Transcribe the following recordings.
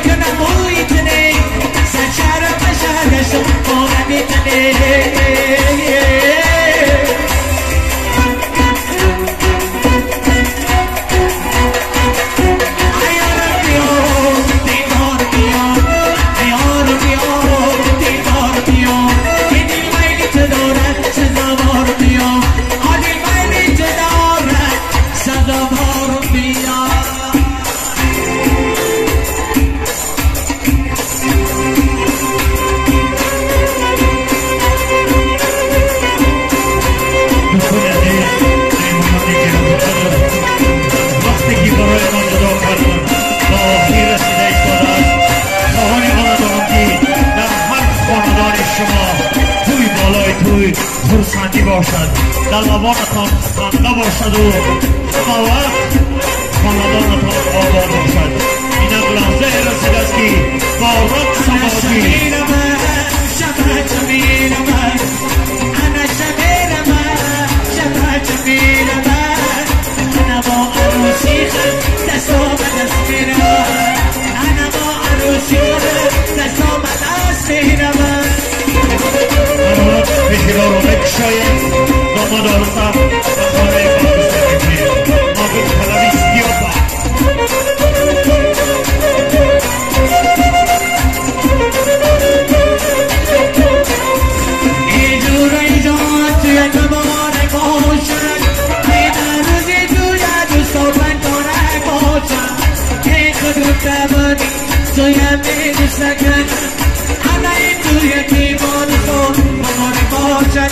خرسندی باشد در لبانتان خنده باشد و همه وقت خاندانتان آباد باشد. اینک لحظه رسید است که با رقص آبادی بشیرا رو بکشاید داماد آرسا و خانه پاکستان بگیر ما به کلویستی و با ایجور ایجاد توی مبارک باشد ای در روزی توی دوست و پنجارک باشد ای خودم تبانی توی میدو سکن همه این توی تیمان تو مبارک باشد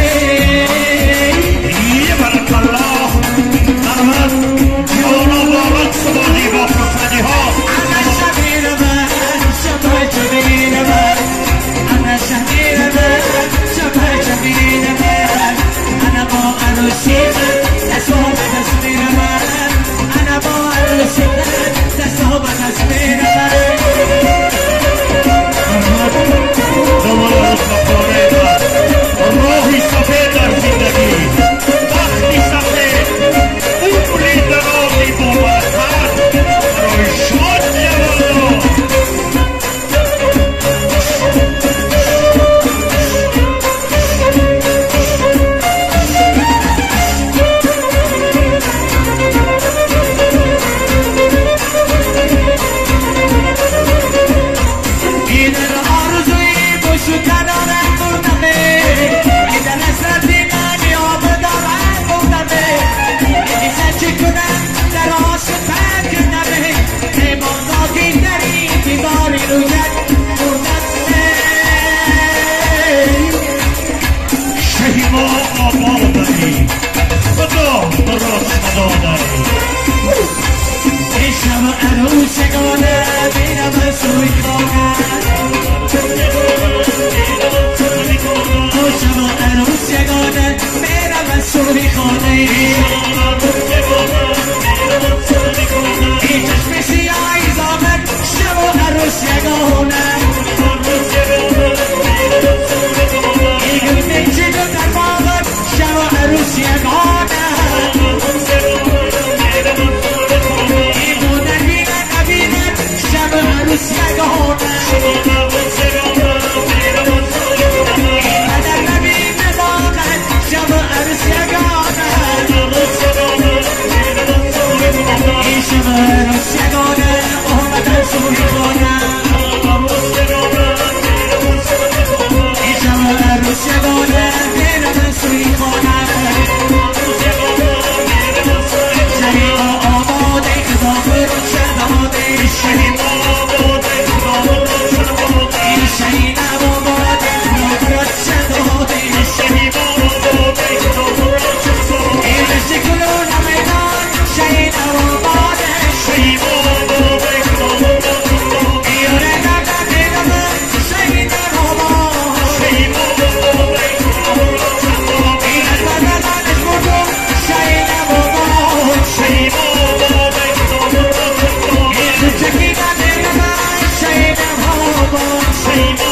یه برک الله نرمت جوانا با رقص بازی با خرسندی ها انا شبیر من شبه جمیر من انا شبیر من شبه جمیر من انا با عروسی من دستام تصویر من انا با عروسی من دستام تصویر من داماد خفانه من راهی سفید در زندگی وقتی سفید عمری درازی با برکت برای شاد جوانا Say